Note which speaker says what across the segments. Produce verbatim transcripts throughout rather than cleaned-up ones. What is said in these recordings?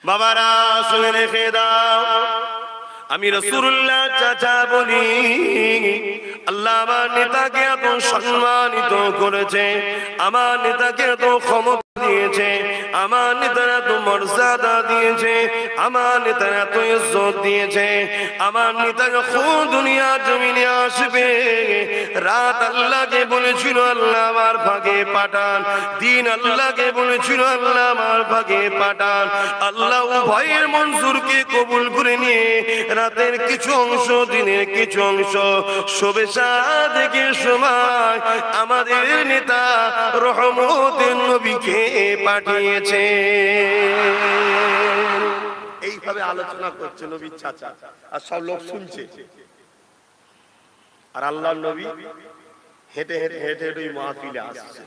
Speaker 1: বাবারা শুনে রেখে দাও, আমি রাসূলুল্লাহ চাচা বলি, আল্লাহ আমার নেতাকে এত সম্মানিত করেছে, আমার নেতাকে এত ক্ষমতা দিয়েছে, আমার নেতারা এত মর্যাদা দিয়েছে, আমার নেতারা এত ইজ্জত দিয়েছে। আমার নেতা যখন দুনিয়া জমিনে আসবে, রাত আল্লাহকে বলেছিল আল্লাহ আমার ভাগে পাঠান, দিন আল্লাহকে বলেছিল আল্লাহ আমার ভাগে পাঠান। আল্লাহ উভয়ের মনজুরকে কবুল করে নিয়ে রাতের কিছু অংশ, দিনের কিছু অংশ শবে সাদেকের সময় আমাদের নেতা রহমতের নবীকে পাঠিয়েছে। এইভাবে আলোচনা করছে নবীর চাচা, আর সব লোক শুনছে। আর আল্লাহর নবী হেঁটে হেঁটে হেঁটে হেঁটে মাহফিলে আসছে।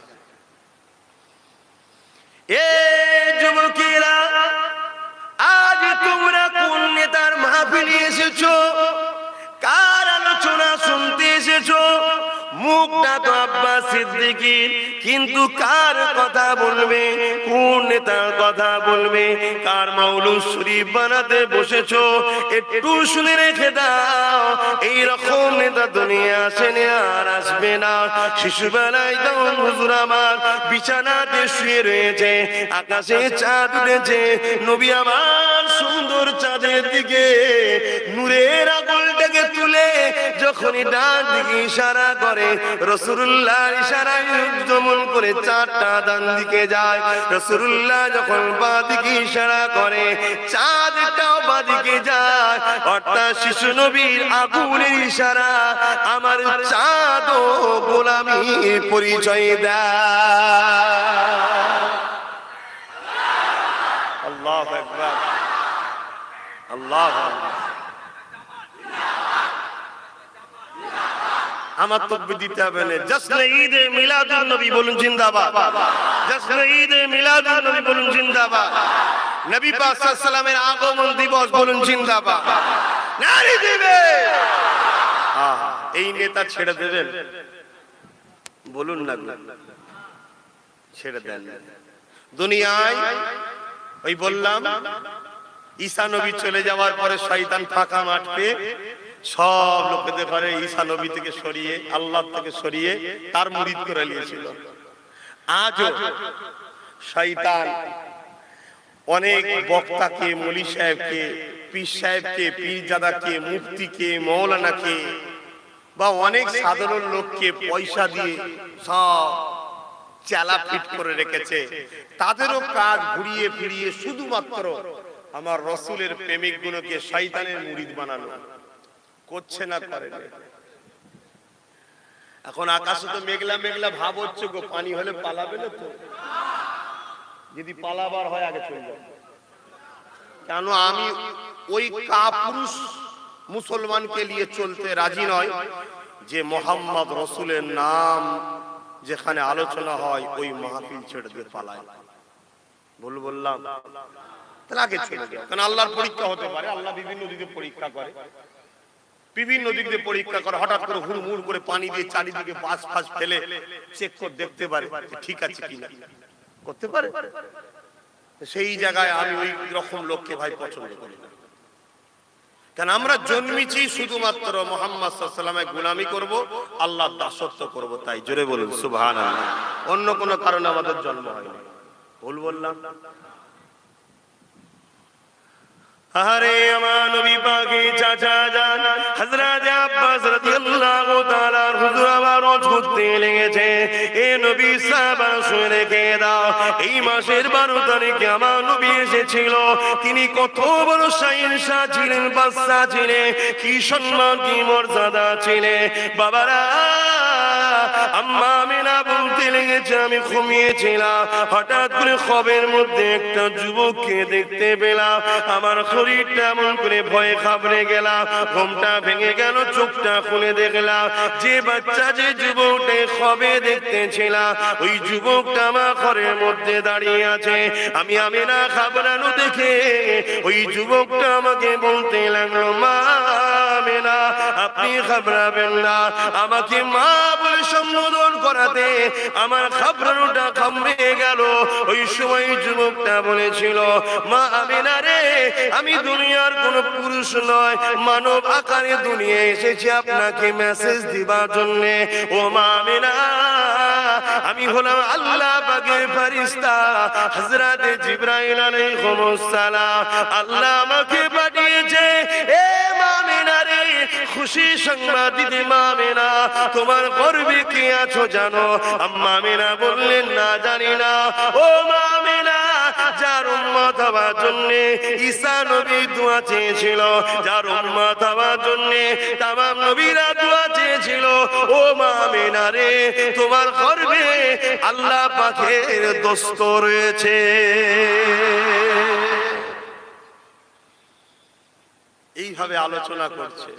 Speaker 1: এ যুবকেরা, আজ তোমরা কোন নেতার মাহফিলে এসেছো? কার আলোচনা শুনতে এসেছো? মুখটা তো আব্বাস সিদ্দিকীর, কিন্তু কার কথা বলবে? কোন নেতার কথা বলবে? কার মাওলুদ শরীফ বানাতে বসেছো? একটু শুনে রেখে দাও, এইরকম নেতা দুনিয়া আসেনি আর আসবে না। শিশুবেলায় তখন হুজুর আমার বিছানাতে শুয়ে রয়েছে, আকাশে চাঁদ উঠেছে, নবী আমার সুন্দর চাঁদের দিকে নূরের আগুনটাকে তুলে যখনই ডান দিকে ইশারা করে, রাসূলুল্লাহ ইশারায় দমন করে চাঁদটা ডান দিকে যায়। রাসূলুল্লাহ যখন বাঁ দিকে ইশারা করে, চাঁদটাও বাঁ দিকে যায়। অর্থাৎ শিশু নবীর আগুনের ইশারা আমার চাঁদও গোলামীর পরিচয় দেয়। আল্লাহু আকবার, আল্লাহু আকবার। আমার তাকবীর দিতে হবে না। জশ্নে ঈদে মিলাদুন নবী বলুন জিন্দাবাদ, জশ্নে ঈদে মিলাদুন নবী বলুন জিন্দাবাদ, নবী পাক সাল্লাল্লাহু আলাইহি সাল্লামের আগমন দিবস বলুন জিন্দাবাদ, নারী দিবে। এই নেতা ছেড়ে দেবেন? বলুন না, ছেড়ে দেন। দুনিয়ায় ওই বললাম ঈসা নবী চলে যাওয়ার পরে শয়তান ফাঁকা মাঠ পেয়ে সব লোকেদের ঘরে ঈসা নবী থেকে সরিয়ে, আল্লাহ থেকে সরিয়ে তার মুরিদ করে নিয়েছিল। আজও শয়তান অনেক বক্তাকে, মৌলী সাহেবকে, পীর সাহেবকে, পীরজাদাকে, মুফতিকে, মৌলানাকে বা অনেক সাধারণ লোককে পয়সা দিয়ে সব চালা ফিট করে রেখেছে। তাদেরও কাজ ঘুরিয়ে ফিরিয়ে শুধুমাত্র আমার রসুলের প্রেমিক গুলোকে শয়তানের মুরিদ বানানো। করছে না, করে না। এখন আকাশে তো মেঘলা মেঘলা ভাব হচ্ছে গো, পানি হলে পালাবে না তো? যদি পালাবার হয় আগে চলে যাবে। কেন আমি ওই কাপুরুষ মুসলমানকে নিয়ে চলতে রাজি নয় যে মোহাম্মদ রসুলের নাম যেখানে আলোচনা হয় ওই মাহফিল ছেড়ে দিয়ে পালায়। ভুল বললাম? তাহলে আগে চলে যাও, কারণ আল্লাহর পরীক্ষা হতে পারে। আল্লাহ বিভিন্ন দিকে পরীক্ষা করে, বিভিন্ন দিক দিয়ে পরীক্ষা করে। হঠাৎ করে হুড়মুড় করে পানি দিয়ে চারিদিকে বাস ফাস ফেলে চেক করে দেখতে পারে ঠিক আছে কিনা, করতে পারে। সেই জায়গায় আমি ওই রকম লোককে ভাই পছন্দ করি না। কারণ আমরা জন্মেছি শুধুমাত্র মুহাম্মদ সাল্লাল্লাহু আলাইহি ওয়াসাল্লামের গোলামি করব, আল্লাহর দাসত্ব করব। তাই জোরে বলুন সুবহানাল্লাহ। অন্য কোনো কারণে আমাদের জন্ম হয়নি। ভুল বললাম? আরে আমার নবী পাকের চাচা জান হযরত আব্বাস রাদিয়াল্লাহু তাআলা হুজুর আবার ছুটতে লেগেছে। এ নবী সাহাবা শুনে রেখে দাও, এই মাসের বারো তারিখে আমার নবী এসেছিল। তিনি কত বড় শাহিনশাহ ছিলেন, বাদশা ছিলেন, কি সম্মান কি মর্যাদা ছিলেন। বাবারা, আম্মা আমিনা বলতে লেগেছে আমি ঘুমিয়েছিলাম, হঠাৎ করে খবের মধ্যে একটা যুবককে দেখতে পেলাম। আমার শরীরটা এমন করে ভয়ে ঘাবড়ে গেলাম, ঘুমটা ভেঙে গেল, চোখটা খুলে দেখলাম যে বাচ্চা, যে যুবকটা খবে দেখতেছিলাম, ওই যুবকটা আমার ঘরের মধ্যে দাঁড়িয়ে আছে। আমি আমিনা ঘাবড়ানো দেখে ওই যুবকটা আমাকে বলতে লাগলো, মা আমিনা আপনি ঘাবড়াবেন না, আমাকে মা বলে সম্বোধন করাতে আমার ঘাবড়ানোটা থামে গেল। ওই সময় যুবকটা বলেছিল, মা আমিনা রে, আমি দুনিয়ার কোন পুরুষ নয়, মানব আকারে দুনিয়ায় এসেছি আপনাকে মেসেজ দিবার জন্য। ও মা আমিনা, আমি হলাম আল্লাহ পাকের ফেরেশতা হযরত জিবরাইল আলাইহিস সালাম। আল্লাহ আমাকে পাঠিয়েছে। এ মা আমিনা রে, খুশি সংবাদ দিতে মা আমিনা, তোমার গর্বে কে আছো জানো? আম্মা আমিনা বললেন, না জানি না। ও মা আমিনা, যার উম্মত হওয়ার জন্য ঈসা নবী দোয়া চেয়েছিল, যার উম্মত হওয়ার জন্য তামাম নবীরা দোয়া চেয়েছিল, ও মা আমিনা রে, তোমার গর্বে আল্লাহ পাকের দোস্ত রয়েছে। এইভাবে আলোচনা করছে,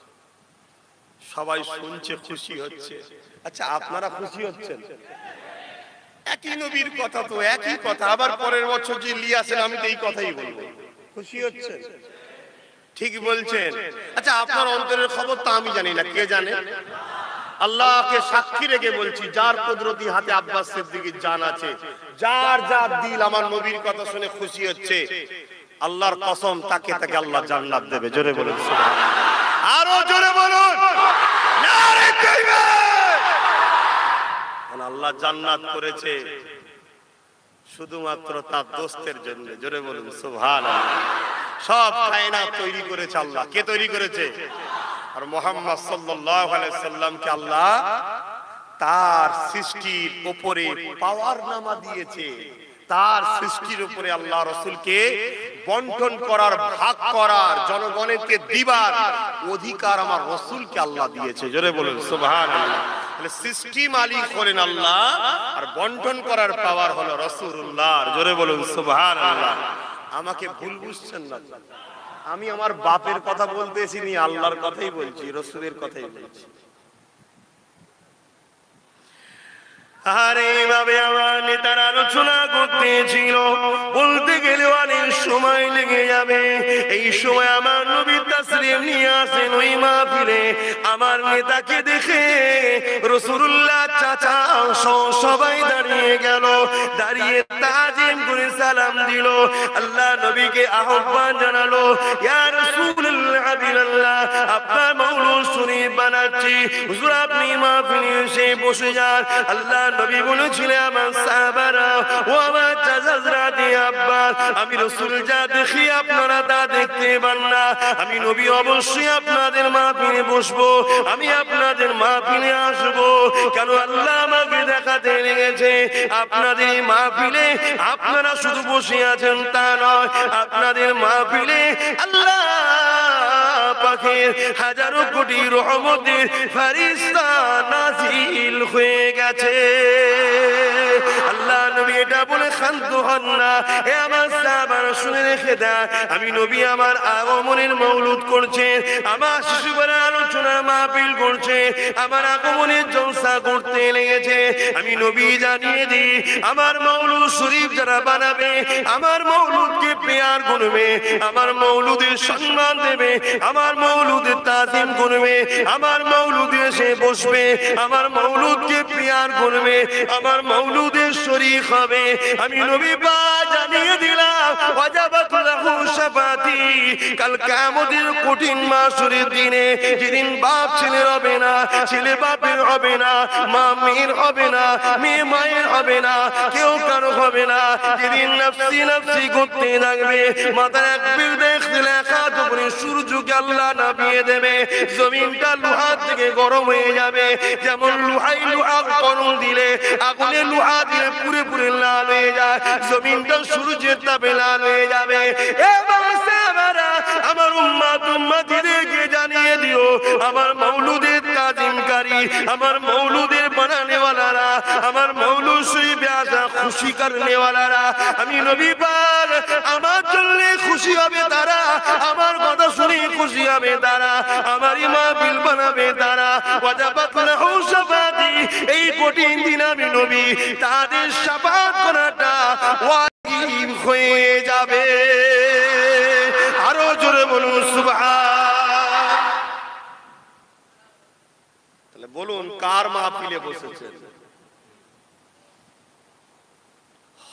Speaker 1: সবাই শুনছে, খুশি হচ্ছে। আচ্ছা, আপনারা খুশি হচ্ছেন? একই নবীর কথা তো একই কথা, আবার পরের বছর যে লিয়াছেন আমি তো এই কথাই বলবো। খুশি হচ্ছেন? ঠিক বলছেন। আচ্ছা, আপনার অন্তরের খবর তো আমি জানি না, কে জানে? আল্লাহকে সাক্ষী রেখে বলছি, যার কুদরতি হাতে আব্বাস সিদ্দিকীর জান আছে, যার যার দিল আমার নবীর কথা শুনে খুশি হচ্ছে, আল্লাহর কসম তাকে তাকে আল্লাহ জান্নাত দেবে। জোরে বলুন সুবহানাল্লাহ। আরো জোরে বলুন নারে তাকবীর। আল্লাহ জান্নাত করেছে শুধুমাত্র তার দোস্তের জন্য। জোরে বলুন সুবহানাল্লাহ। সব কায়নাত তৈরি করেছে আল্লাহ। কে তৈরি করেছে? আর মুহাম্মদ সাল্লাল্লাহু আলাইহি সাল্লামকে আল্লাহ তার সৃষ্টির উপরে পাওয়ার নামা দিয়েছে। তার সৃষ্টির উপরে আল্লাহ রাসূলকে বন্টন করার, ভাগ করার, জনগণকে দিবার অধিকার আমার রাসূলকে আল্লাহ দিয়েছে। জোরে বলুন সুবহানাল্লাহ। তাহলে সৃষ্টি মালিক হলেন আল্লাহ, আর বন্টন করার পাওয়ার হলো রাসূলুল্লাহ। জোরে বলুন সুবহানাল্লাহ। আমাকে ভুল বুঝছেন না, আমি আমার বাপের কথা বলতেছি নি, আল্লাহর কথাই বলছি, রাসূলের কথাই বলছি। আরে এইভাবে আমার নেতার আলোচনা করতেছিল, বলতে গেলে অনেক সময় লেগে যাবে। এই সময় আমার নবী তাশরীফ নিয়ে আসেন ওই মাহফিলে। আমার নেতাকে দেখে রাসূলুল্লাহ চাচা সবাই দাঁড়িয়ে গেল, দাঁড়িয়ে তাজিম করে সালাম দিল। আল্লাহ নবীকে আহ্বান জানালো, ইয়া রাসূলুল্লাহ হাবিবাল্লাহ, আপনার মাওলুদ শরীফ বানাচ্ছি, হুজুর আপনি মাহফিলে এসে বসে যান। আল্লাহ নবী বলেছিলেন, আমার সাহাবারা ও আমার চাচারা দিয়ে আব্বাস, আমি রাসূল যা দেখি আপনারা তা দেখতে পান না। আমি নবী অবশ্যই আপনাদের মাহফিলে বসবো, আমি আপনাদের মাহফিলে আসবো। কেন আল্লাহ আমাকে দেখাতে লেগেছে আপনাদের মাহফিলে আপনারা শুধু বসে আছেন তা নয়, আপনাদের মাহফিলে আল্লাহ পাকের হাজারো কোটি রহমতের ফেরেশতা নাজিল হয়ে গেছে। আল্লাহ নবী এটা বলে শান্ত হন না। এ আমার সাহাবারা শুনে রেখে দেন, আমি নবী আমার আগমনের মওলুদ করছেন, আমার শিশুরা আলোচনার মাহফিল করছে, আমার আগমনের জলসা করতে লেগেছে। আমি নবী জানিয়ে দিই, আমার মওলুদ শরীফ যারা বানাবে, আমার মওলুদকে পেয়ার করবে, আমার মওলুদের সম্মান দেবে, আমার মওলুদের তাজিম করবে, আমার মওলুদে এসে বসবে, আমার মওলুদকে পেয়ার করবে, আমার মওলুদের শরীক হবে, আমি নবী বা জানিয়ে দিলাম, ওয়াজাবাত লাহু শাফাতি। কাল কিয়ামতের কঠিন মাহশরের দিনে, যেদিন বাপ ছেলের হবে না, ছেলে বাপের হবে না, মা মেয়ের হবে না, মেয়ে মায়ের হবে না, কেউ কারো হবে না, যেদিন নফসি নফসি করতে থাকবে, মাথার এক বিরদে লেখাত উপরে সূর্যকে আল্লাহ নামিয়ে দেবে, জমিনটা লোহা থেকে গরম হয়ে যাবে। যেমন লোহাই লোহা গরম দিলে, আগুনে লোহা দিয়ে পুরে পুরে লাল হয়ে যায়, জমিনটা সূর্যের তাপে লাল হয়ে যাবে। এবার সাহাবারা, আমার উম্মত উম্মতিদেরকে জানিয়ে দিও, আমার মওলুদের তাজিমকারী, আমার মওলুদের বানানেওয়ালারা, আমার মওলুদ শরীফে আসা খুশি করনেওয়ালারা, আমি নবী পাক, আমার জন্য খুশি হবে তারা, আমার কথা শুনে খুশি হবে তারা, আমার মাহফিল বানাবে তারা। ওয়াজাবাত লাহু শাফাতি, এই কঠিন দিন আমি নবী তাদের শাফাত করাটা ওয়াজিব হয়ে যাবে। আরো জোরে বলুন সুবহান। তাহলে বলুন কার মাহফিলে বসেছেন?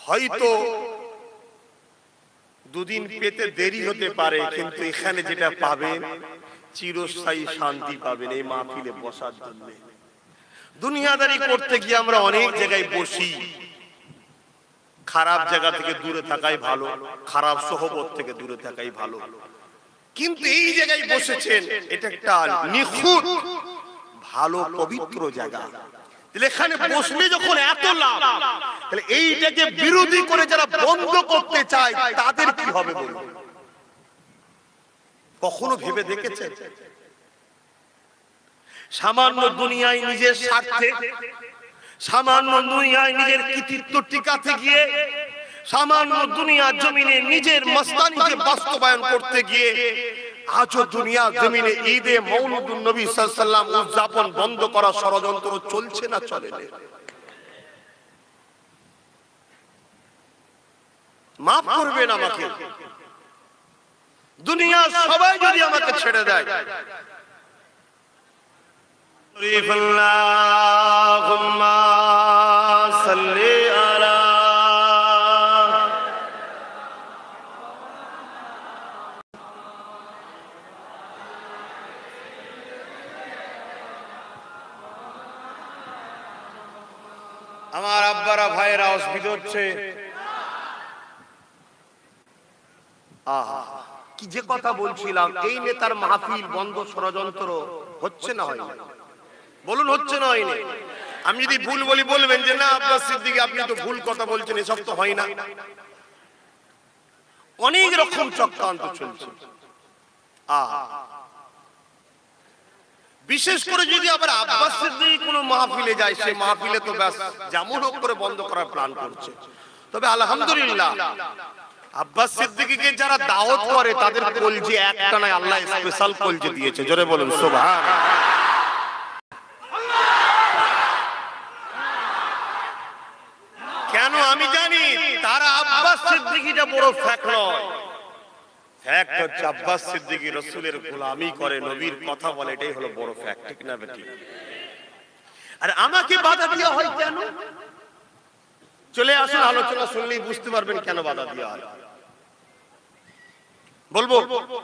Speaker 1: হয়তো দুদিন পেতে দেরি হতে পারে, কিন্তু এখানে যেটা পাবেন চিরস্থায়ী শান্তি পাবেন এই মাহফিলে বসার জন্য। দুনিয়াদারি করতে গিয়ে আমরা অনেক জায়গায় বসি, খারাপ জায়গা থেকে দূরে থাকাই ভালো, খারাপ সোহবত থেকে দূরে থাকাই ভালো। কিন্তু এই জায়গায় বসেছেন, এটা একটা নিখুঁত ভালো পবিত্র জায়গা। এখানে বসলে যখন এত লাভ, তাহলে এইটাকে বিরোধী করে যারা বন্ধ করতে চায় তাদের কি হবে বলুন? কখনো ভেবে দেখেছেন? সামান্য দুনিয়ায় নিজের স্বার্থে, সামান্য দুনিয়ায় নিজের কৃতিত্ব টিকাতে গিয়ে, সামান্য দুনিয়ার জমিনে নিজের মস্তানিকে বাস্তবায়ন করতে গিয়ে আজও দুনিয়া জমিনে ঈদে মওলুদুন নবী সাল্লাল্লাহু আলাইহি ওয়াসাল্লাম উদযাপন বন্ধ করা ষড়যন্ত্র চলছে না চলে না? মাফ করবেন আমাকে, দুনিয়া সবাই যদি আমাকে ছেড়ে দেয়, আল্লাহুম্মা সাল্লি আলা আমার আব্বারা ভাইরা অসুবিধা হচ্ছে। আহা, কি যে কথা বলছিলাম, এই নেতার মাহফিল বন্ধ ষড়যন্ত্র হচ্ছে না হয়? বলুন হচ্ছে না হয়নি? আমি যদি ভুল বলি বলবেন যে না আব্বাস সিদ্দিকী আপনি তো ভুল কথা বলছেন, এসব তো হয় না। অনেক রকম চক্রান্ত চলছে। আহা, বিশেষ করে যদি আবার আব্বাস সিদ্দিকী কোনো মাহফিলে যায়, সেই মাহফিলে তো ব্যাস যেমন হোক করে বন্ধ করার প্ল্যান করছে। তবে আলহামদুলিল্লাহ আব্বাস সিদ্দিকীকে যারা দাওয়াত করে তাদের কলজে একটা নয়, আল্লাহ স্পেশাল কলজে দিয়েছে। জোরে বলুন সুবহানাল্লাহ। কেন আমি জানি তারা আব্বাস সিদ্দিকীটা বড় ফ্যাক্ট নয়, ফ্যাক্ট হচ্ছে আব্বাস সিদ্দিকী রাসূলের গোলামি করে, নবীর কথা বলে, এটাই হলো বড় ফ্যাক্ট। ঠিক না বেটি? আর আমাকে বাধা দেওয়া হয় কেন? চলে আসুন, আলোচনা শুনলেই বুঝতে পারবেন কেন বাধা দেওয়া হয়। বলবো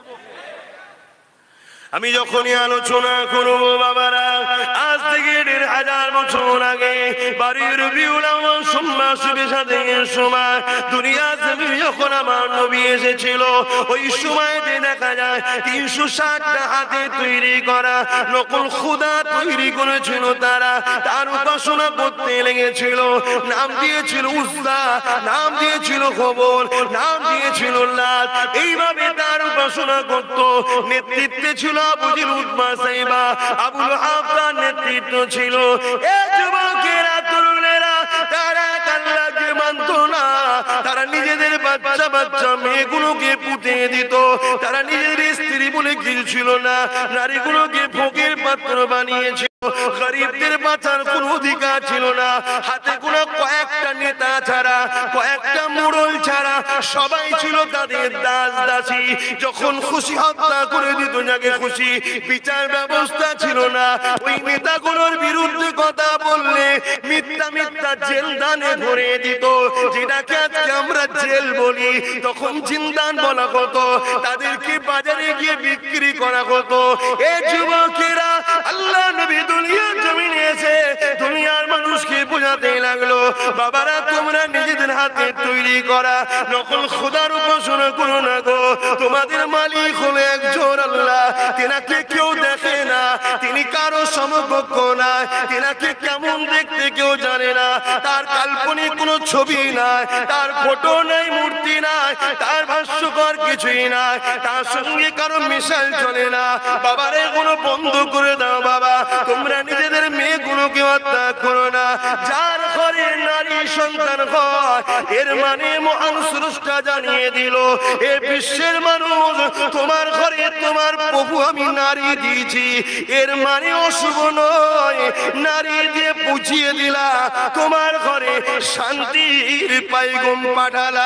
Speaker 1: আমি যখনই আলোচনা করবো বাবারা, আজ থেকে দেড় হাজার বছর আগে বাড়ির রবিউল আউয়াল মাস বেশাদের সময় দুনিয়া জমিন যখন আমার নবী এসেছিল, ওই সময়তে দেখা যায় তিনশো ষাটটা হাতে তৈরি করা নকল খুদা তৈরি করেছিল তারা, তার উপাসনা করতে লেগেছিল। নাম দিয়েছিল উজ্জা, নাম দিয়েছিল খবর, নাম দিয়েছিল লাত। এইভাবে তার উপাসনা করত। নেতৃত্বে ছিল আবু জিল উতবা সাইবা, আবুল হাফতার নেতৃত্ব ছিল। এ যুবকেরা, তরুণেরা, তারা আল্লাহকে মানত না। তারা নিজেদের বাচ্চা বাচ্চা মেয়েগুলোকে পুঁতে দিত। তারা নিজেদের স্ত্রী বলে কিছু ছিল না, নারীগুলোকে ভোগের পাত্র বানিয়েছিল। গরিবদের বাঁচার কোন অধিকার ছিল না। হাতে গোনা কয়েকটা নেতা ছাড়া, কয়েকটা মোড়ল ছাড়া সবাই ছিল তাদের দাস দাসী। যখন খুশি হত্যা করে দিত যাকে খুশি, বিচার ব্যবস্থা ছিল না। ওই নেতাগুলোর বিরুদ্ধে কথা বললে মিথ্যা মিথ্যা জেলদানে ভরে দিত, যেটাকে আজকে আমরা জেল বলি, তখন জিন্দান বলা হতো। তাদেরকে বাজারে গিয়ে বিক্রি করা হতো। এ যুবকেরা, আল্লাহ নবী দুনিয়ার জমিনে এসে দুনিয়ার মানুষকে বোঝাতে লাগলো, বাবারা তোমরা নিজেদের হাতে তৈরি করা নকল খোদার উপাসনা করো না গো। তোমাদের মালিক হলো একজন আল্লাহ, তেনাকে কেউ দেখে না, তিনি কারো সমকক্ষ না, তেনাকে কেমন দেখতে কেউ জানে না, তার কাল্পনিক কোনো ছবি নাই, তার ফটো নাই, মূর্তি নাই, তার ভাষ্যকর কিছুই নাই, তার সঙ্গে কারো মিশাল চলে না। বাবারে কোনো বন্ধ করে দাও বাবা, তোমরা নিজেদের মেয়েগুলোকে হত্যা করো না। যার ঘরে নারী সন্তান হয়, এর মানে মহান স্রষ্টা জানিয়ে দিল, এ বিশ্বের মানুষ, তোমার ঘরে তোমার প্রভু আমি নারী দিয়েছি, এর মানে অশুভ নয়। নারী দিয়ে বুঝিয়ে দিলা, তোমার ঘরে শান্তির পাইগম পাঠালা।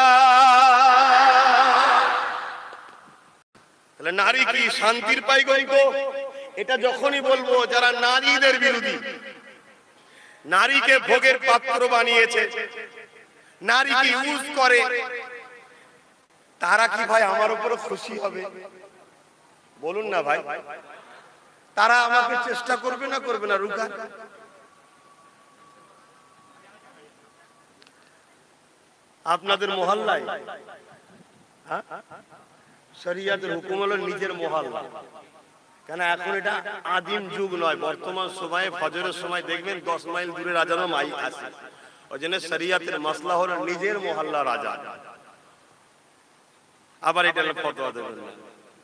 Speaker 1: তাহলে নারী কি শান্তির পাইগম? তো এটা যখনই বলবো যারা নারীদের বিরোধী, নারীকে ভোগের পাত্র বানিয়েছে, নারীকে ইউজ করে, তারা কি ভাই আমার উপর খুশি হবে? বলুন না ভাই, তারা আমাকে চেষ্টা করবে না করবে না রুকা? আপনাদের মহল্লায় শরিয়াতের হুকুম হলো নিজের মহল্লা, কেন এখন এটা আদিম যুগ নয়, বর্তমান সময়ে ফজরের সময় দেখবেন দশ মাইল দূরে রাজানো মাইক আছে, ওই জন্য শরিয়াতের মাসলা হলো নিজের মহল্লা রাজা। আবার এটা ফতোয়া দেবেন না।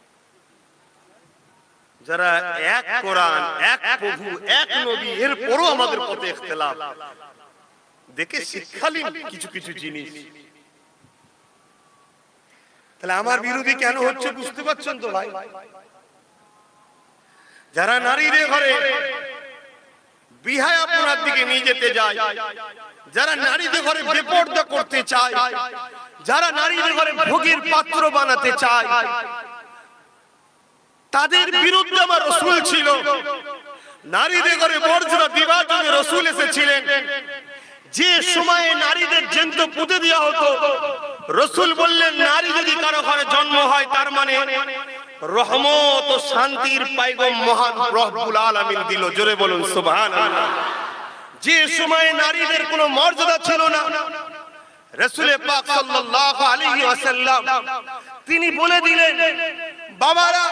Speaker 1: যারা এক কোরআন, এক প্রভু, এক নবী, এর পরও আমাদের পথে ইখতিলাফ, দেখে শিক্ষালীন কিছু কিছু জিনিস। তাহলে আমার বিরোধী কেন হচ্ছে বুঝতে পারছেন তো ভাই? যারা নারীদের ঘরে বিহায়াপনার দিকে নিয়ে যেতে যায়, যারা নারীদের ঘরে বেপরদা করতে চায়, যারা নারীদের ঘরে ভোগের পাত্র বানাতে চায়, তাদের বিরুদ্ধে আমার রাসূল ছিল। নারীদের ঘরে মর্যাদা দিবার জন্য রাসূল এসেছিলেন। যে সময়ে নারীদের জ্যান্ত পুঁতে দেওয়া হতো, রাসূল বললেন নারী যদি কারো ঘরে জন্ম হয় তার মানে রহমত ও শান্তির পয়গম মহান রব্বুল আলামিন দিল। জোরে বলুন সুবহানাল্লাহ। যে সময়ে নারীদের কোনো মর্যাদা ছিল না, রাসূল পাক সাল্লাল্লাহু আলাইহি ওয়াসাল্লাম তিনি বলে দিলেন, বাবারা,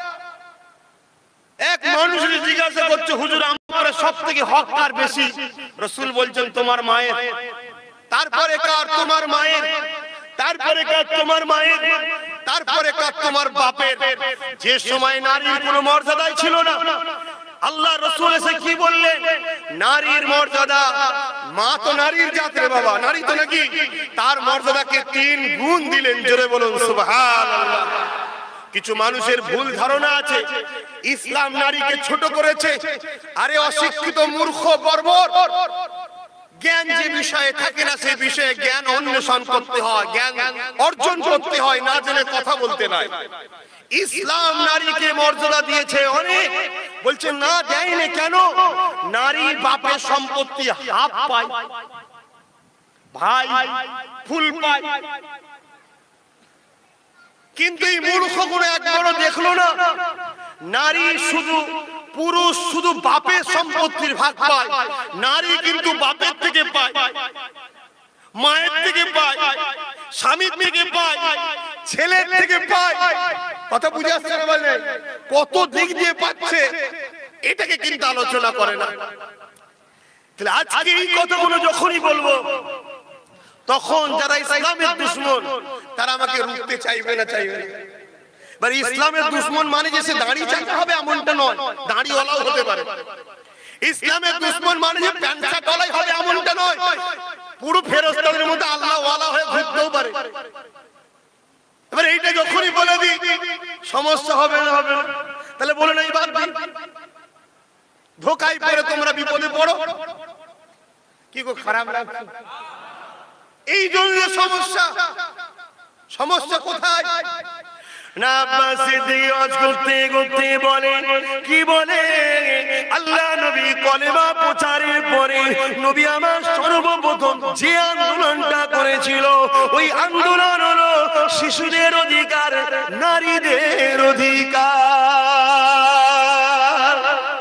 Speaker 1: এক মানুষ জিজ্ঞাসা করছে, হুজুর আমার সবথেকে হক কার বেশি? রাসূল বলছেন তোমার মায়ের। তারপরে কার? তোমার মায়ের। তারপরে কার? তোমার মায়ের। তারপরে কার? তোমার বাপের। যে সময় নারীর কোনো মর্যাদাই ছিল না, আল্লাহ রাসূল এসে কি বললেন? নারীর মর্যাদা, মা তো নারীর জাতের বাবা, নারী তো নাকি, তার মর্যাদাকে তিন গুণ দিলেন। জোরে বলুন সুবহানাল্লাহ। কিছু মানুষের ভুল ধারণা আছে ইসলাম নারীকে ছোট করেছে। আরে অশিক্ষিত, মূর্খ, বর্বর, জ্ঞান যে বিষয়ে থাকে না সেই বিষয়ে জ্ঞান অন্বেষণ করতে হয়, জ্ঞান অর্জন করতে হয়, না জেনে কথা বলতে নাই। ইসলাম নারীকে মর্যাদা দিয়েছে অনেক। বলছে না দেয়নি কেন? নারী বাপের সম্পত্তি হাফ পায়, ভাই ফুল পায়। কিন্তু এই মূর্খগুলো একবারও দেখলো না নারী শুধু, পুরুষ শুধু বাপের সম্পত্তির ভাগ পায়, নারী কিন্তু বাপের থেকে পায়, মায়ের থেকে পায়, স্বামীর থেকে পায়, ছেলের থেকে পায়। কথা বুঝে আসছে না? বলে কত দিক দিয়ে পাচ্ছে, এটাকে কিন্তু আলোচনা করে না। তাহলে আজকে এই কথাগুলো যখনই বলবো, তখন যারা ইসলামের দুশমন তারা আমাকে রুখতে চাইবে না, চাইবে না। মানে ইসলামের দুশমন মানে যে সে দাড়ি চাইতে হবে এমনটা নয়, দাড়িওয়ালাও হতে পারে। ইসলামের দুশমন মানে যে প্যান্ট শার্ট ওয়ালাই হবে এমনটা নয়, পুরো ফেরেশতাদের মধ্যে আল্লাহ ওয়ালা হয়ে ঘুরতেও পারে। এবার এইটা যখনই বলে দিই সমস্যা হবে না, হবে না। তাহলে বলে নাই বাদ দিন, ধোকায় পড়ে তোমরা বিপদে পড়ো। কি গো খারাপ লাগছে? এই জন্য সমস্যা। সমস্যা কোথায়? না আব্বাস সিদ্দিক ওয়াজ করতে করতে বলে, কি বলে? আল্লাহ নবী কলেমা প্রচারের পরে নবী আমার সর্বপ্রথম যে আন্দোলনটা করেছিল, ওই আন্দোলন হলো শিশুদের অধিকার, নারীদের অধিকার।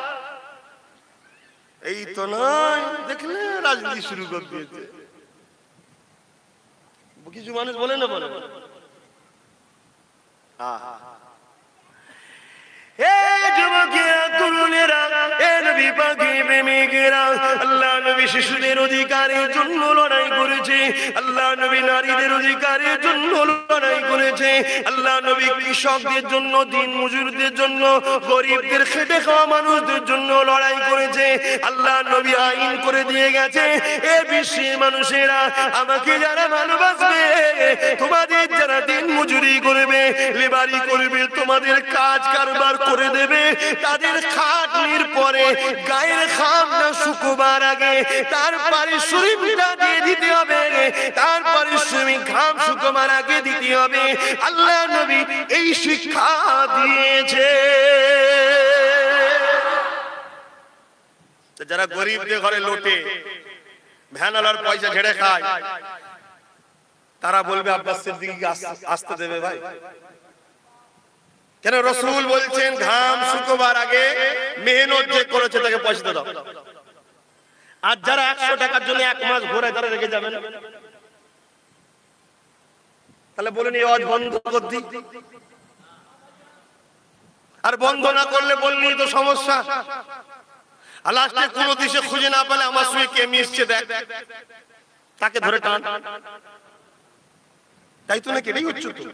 Speaker 1: এই তো নয়, দেখলে রাজনীতি শুরু করে দিয়েছে। কিছু মানুষ বলে না, বলে শিশুদের অধিকারের জন্য লড়াই করেছে, আল্লাহ নবী নারীদের অধিকারের জন্য লড়াই করেছে, আল্লাহ নবী কৃষকদের জন্য, দিন মজুরদের জন্য, গরিবদের খেটে খাওয়া মানুষদের জন্য লড়াই করেছে। আল্লাহ নবী আইন করে দিয়ে গেছে, এ বিশ্বের মানুষেরা আমাকে যারা ভালোবাসবে, তোমাদের যারা দিন মজুরি করবে, লেবারি করবে, তোমাদের কাজ কারবার করে দেবে, তাদের খাটনির পরে গায়ের খামটা শুকোবার আগে তার পারিশ্রমিকটা দিয়ে দিতে হবে, তার পারিশ্রমিক ঘাম শুকোবার আগে দিতে হবে। আল্লাহ নবী এই শিক্ষা দিয়েছে। যারা গরিবদের ঘরে লোটে, ভ্যানালার পয়সা ঝেড়ে খায়, তারা বলবে আব্বাস সিদ্দিকীকে আসতে দেবে ভাই? কেন? রাসূল বলছেন ঘাম শুকোবার আগে মেহনত যে করেছে তাকে পয়সা দাও। আর যারা একশো টাকার জন্য এক মাস ঘোরে তারা রেখে যাবেন, তাহলে বলেন এই ওয়াজ বন্ধ করে দিই। আর বন্ধ না করলে বললেই তো সমস্যা। আর লাস্টে কোনো দিশে খুঁজে না পেলে আমার সঙ্গে কে মিশছে দেখ, তাকে ধরে টান। তাই তো নাকি? এটাই হচ্ছে তো।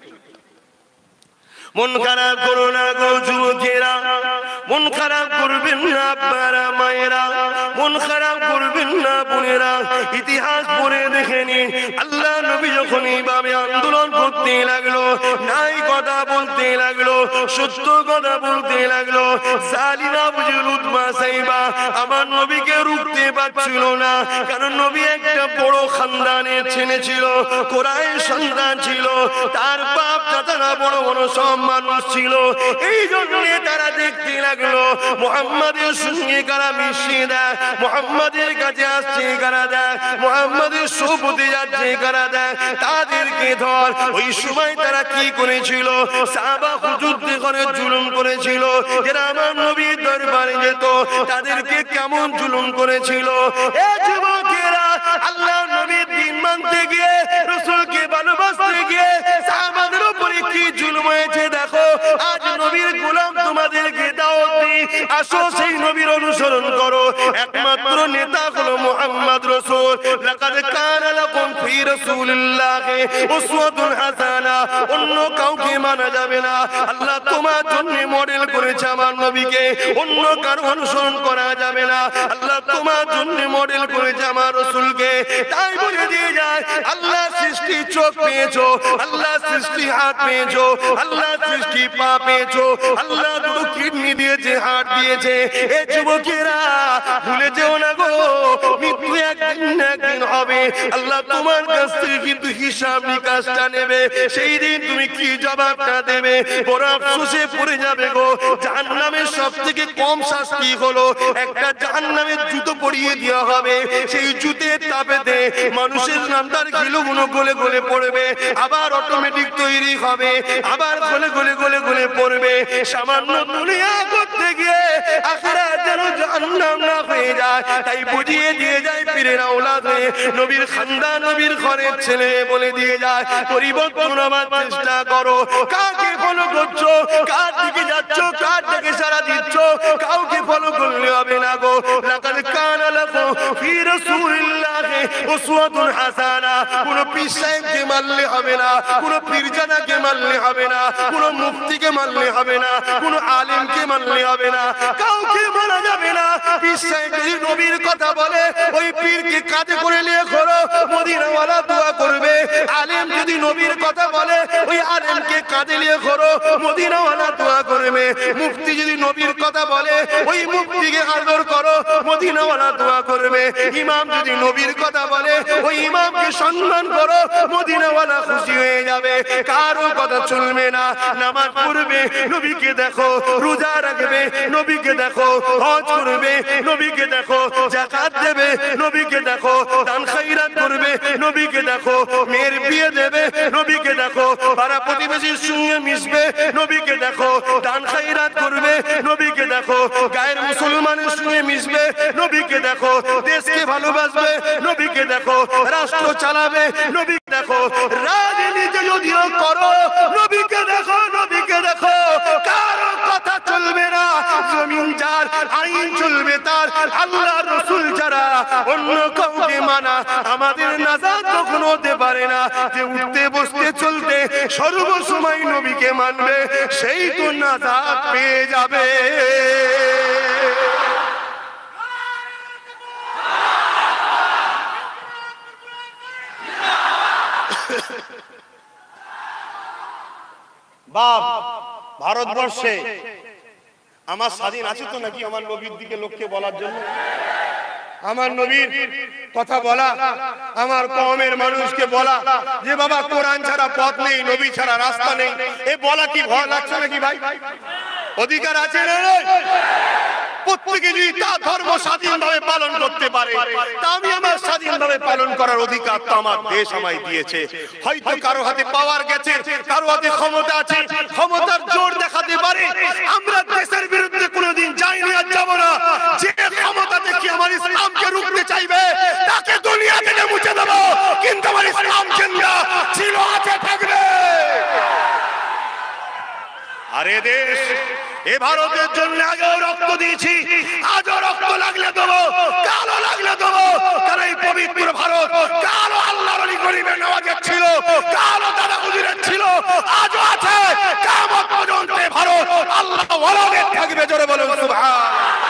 Speaker 1: মন খারাপ করো না গো যুবকেরা, মন খারাপ করবেন না আপনারা মায়েরা, মন খারাপ করবেন না বোনেরা। ইতিহাস পড়ে দেখে নিন, আল্লাহ নবী যখন এইভাবে আন্দোলন করতে লাগলো, নাই কথা বলতে লাগলো, সত্য কথা বলতে লাগলো, জালিনা বুঝল উতমা সাইবা আমার নবীকে রুখতে পারছিল না। কারণ নবী একটা বড় খানদানের ছেলে ছিল, কোরআনের সন্তান ছিল, তার বাপ চাচারা বড় বড় সব মানুষ ছিল। এই জন্য তারা দেখতে লাগলো মুহাম্মাদের সঙ্গে কারা মিশিয়ে দেয়, মুহাম্মাদের কাছে আসছে কারা দেয়, মুহাম্মাদের সোবতে যাচ্ছে কারা দেয়, তাদেরকে ধর। ওই সময় তারা কি করেছিল? সাহাবা হুজুরদের করে জুলুম করেছিল। যারা আমার নবীর দরবারে যেত তাদেরকে কেমন জুলুম করেছিল। এ যুবকেরা, আল্লাহ নবীর দিন মানতে গিয়ে, রাসূলকে ভালোবাসতে গিয়ে সাহাবাদের উপরে কি জুলুম হয়েছে দেখো। আজ নবীর গোলাম তোমাদেরকে দাওয়াত দিই, আসো সেই নবীর অনুসরণ করো। একমাত্র নেতা হলো মুহাম্মদ রাসূল। লাকাদ কানা লাকুম ফি রাসূলিল্লাহি উসওয়াতুন হাসানা। অন্য কাউকে মানা যাবে না। আল্লাহ তোমার জন্য মডেল করেছে আমার নবীকে, অন্য কারো অনুসরণ করা যাবে না। আল্লাহ তোমার জন্য মডেল করেছে আমার রাসূলকে। তাই বলে দিয়ে যায়, আল্লাহ সৃষ্টি চোখ পেয়েছো, আল্লাহ সৃষ্টি হাত পেয়েছো, আল্লাহ সৃষ্টি পা পেয়েছো, আল্লাহ দুটো কিডনি দিয়েছে, হার্ট দিয়েছে। এ যুবকেরা ভুলে যেও না গো, মৃত্যু একদিন না একদিন হবে। আল্লাহ তোমার কাছ থেকে কিন্তু হিসাব নিকাশটা নেবে। সেই দিন তুমি কি জবাবটা দেবে? বড় আফসোসে পড়ে যাবে গো। জাহান্নামের সবথেকে কম শাস্তি হলো একটা জাহান্নামের জুতো পরিয়ে দেওয়া হবে। সেই জুতের তাপেতে মানুষের নামদার গিলুগুলো গলে গলে পড়বে, আবার অটোমেটিক তৈরি হবে, আবার গলে গলে গলে গলে পড়বে। সামান্য দুনিয়া করতে গিয়ে আখিরাত যেন জাহান্নাম না হয়ে যায়, তাই বুঝিয়ে দিয়ে যায় পীরের আওলাদ হয়ে, নবীর খানদান, নবীর ঘরের ছেলে বলে দিয়ে যায়, পরিবর্তন হওয়ার চেষ্টা করো। কাকে ফলো করছো, কার দিকে যাচ্ছ, কার দিকে সারা দিচ্ছ, কাউকে ফলো করলে হবে না গো। লাকাদ কানা লাকুম ফি রাসূলিল্লাহি উসওয়াতুন হাসানা। কোন পীর সাহেবকে মানলে হবে না, কোন পীরজাদাকে মানলে হবে না, কোন মুফতিকে মানলে হবে না, কোন আলেমকে মানলে হবে না, কাউকে মানা যাবে না। পীর সাহেব যদি নবীর কথা বলে, ওই পীরকে কাঁধে করে নিয়ে ঘোরো, মদিনাওয়ালা দোয়া করবে। আলেম যদি নবীর কথা বলে, ওই আলেমকে কাঁধে নিয়ে ঘোরো, মদিনাওয়ালা দোয়া করবে। মুফতি যদি নবীর কথা বলে, ওই মুফতিকে আদর করো, মদিনাওয়ালা দোয়া করবে। ইমাম যদি নবীর কথা বলে, ওই ইমামকে সম্মান করো, মদিনাওয়ালা খুশি হয়ে যাবে। কারো কথা চলবে না। নামাজ পড়বে, নবীকে দেখো, রোজা রাখবে, নবীকে দেখো, হজ করবে, নবীকে দেখো, যাকাত দেবে, নবীকে দেখো, দান খায়রাত করবে, নবীকে দেখো, মেয়ের বিয়ে দেবে, নবীকে দেখো, পাড়া প্রতিবেশীর সঙ্গে মিশবে, নবীকে দেখো, দান খায়রাত করবে, নবীকে দেখো, গায়ের মুসলমানের সঙ্গে মিশবে, নবীকে দেখো, দেশকে ভালোবাসবে, নবীকে দেখো, রাষ্ট্র চালাবে, নবীকে দেখো, রাজনীতি যদিও করো, নবীকে দেখো, নবীকে দেখো। কারো কথা চলবে না, জমিন যার, আইন চলবে তার, আল্লাহ রাসূল যারা, অন্য কাউকে মানা আমাদের নাজাত কখনো হতে পারে না। যে উঠতে বসতে চলতে সর্বসময় নবীকে মানবে, সেই তো নাজাত পেয়ে যাবে। বাপ, ভারতবর্ষে আমার স্বাধীন আছে তো নাকি আমার নবীর দিকে লোককে বলার জন্য? আমার নবীর কথা বলা, আমার কওমের মানুষকে বলা যে বাবা কোরআন ছাড়া পথ নেই, নবী ছাড়া রাস্তা নেই, এ বলা কি ভয় লাগছে নাকি ভাই? অধিকার আছে না? প্রত্যেকে যদি তার ধর্ম স্বাধীনভাবে পালন করতে পারে, তা আমি আমার স্বাধীনভাবে পালন করার অধিকার তো আমার দেশ আমায় দিয়েছে। হয়তো কারো হাতে পাওয়ার গেছে, কারো হাতে ক্ষমতা আছে, ক্ষমতার জোর দেখাতে পারে। আমরা দেশের বিরুদ্ধে কোনোদিন যাইনি আর যাব না। যে ক্ষমতা দেখি আমার ইসলামকে রুখতে চাইবে তাকে দুনিয়া থেকে মুছে দেবো, কিন্তু আমার ইসলাম জিন্দা ছিল, আছে, থাকবে। আরে দেশ, এ ভারতের জন্য আগেও রক্ত দিয়েছি, আজও রক্ত লাগলে দেবো, কালো লাগলে দেবো। কারণ এই পবিত্র ভারত কালো আল্লাহর ওলি গরিবের নওয়াজের ছিল, কালো দাদা হুজুরের ছিল, আজও আছে, কিয়ামত পর্যন্ত এ ভারত আল্লাহ ওয়ালাদের থাকবে। জোরে বলুন সুবহান।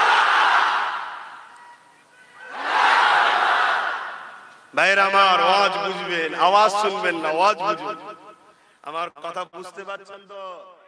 Speaker 1: ভাইরা আমার, আওয়াজ বুঝবেন, আওয়াজ শুনবেন না, আওয়াজ বুঝবেন। আমার কথা বুঝতে পারছেন তো?